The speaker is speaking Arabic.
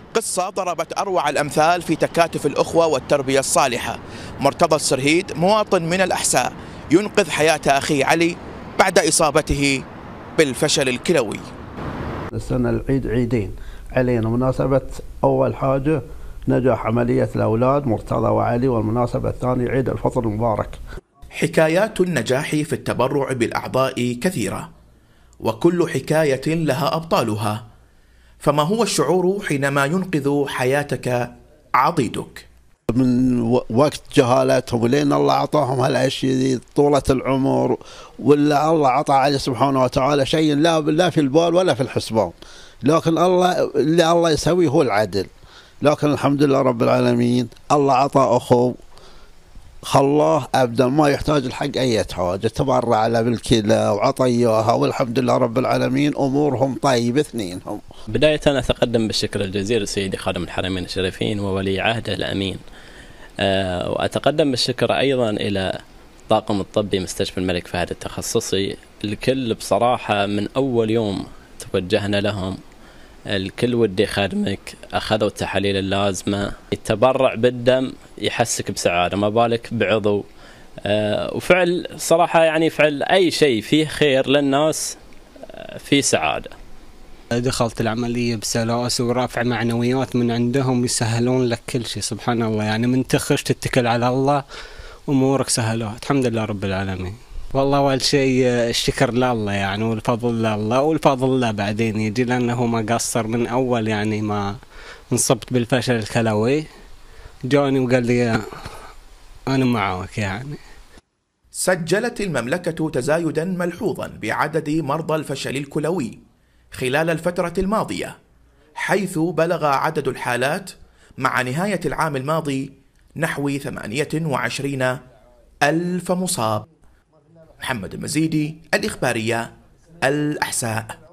قصة ضربت أروع الأمثال في تكاتف الأخوة والتربية الصالحة. مرتضى السرهيد مواطن من الأحساء ينقذ حياة أخيه علي بعد إصابته بالفشل الكلوي. السنة العيد عيدين علينا، مناسبة أول حاجة نجاح عملية الأولاد مرتضى وعلي، والمناسبة الثانية عيد الفطر المبارك. حكايات النجاح في التبرع بالأعضاء كثيرة، وكل حكاية لها أبطالها. فما هو الشعور حينما ينقذ حياتك عضيدك؟ من وقت جهالتهم لين الله أعطاهم هالأشياء طولة العمر، ولا الله أعطى عليه سبحانه وتعالى شيء لا في البال ولا في الحسبان، لكن اللي الله يسويه هو العدل. لكن الحمد لله رب العالمين، الله عطى أخو خلاه أبدا ما يحتاج الحق أي حاجة، تبرع له بالكلى وعطى إياها، والحمد لله رب العالمين أمورهم طيبة اثنينهم. بداية أنا أتقدم بالشكر الجزيل لسيدي خادم الحرمين الشريفين وولي عهده الأمين، وأتقدم بالشكر أيضا إلى طاقم الطبي مستشفى الملك فهد التخصصي. الكل بصراحة من أول يوم توجهنا لهم، الكل ودي خدمك، أخذوا التحاليل اللازمة. التبرع بالدم يحسك بسعادة، ما بالك بعضو. وفعل صراحة يعني فعل أي شيء فيه خير للناس فيه سعادة. دخلت العملية بسلاسة ورافع معنويات من عندهم، يسهلون لك كل شيء سبحان الله. يعني من تخش تتكل على الله أمورك سهلات الحمد لله رب العالمين. والله أول شيء الشكر لله يعني، والفضل لله، والفضل الله بعدين يجي، لأنه ما قصر من أول يعني ما انصبت بالفشل الكلوي جاني وقال لي أنا معاك يعني. سجلت المملكة تزايدا ملحوظا بعدد مرضى الفشل الكلوي خلال الفترة الماضية، حيث بلغ عدد الحالات مع نهاية العام الماضي نحو 28,000 مصاب. محمد المزيدي، الإخبارية، الأحساء.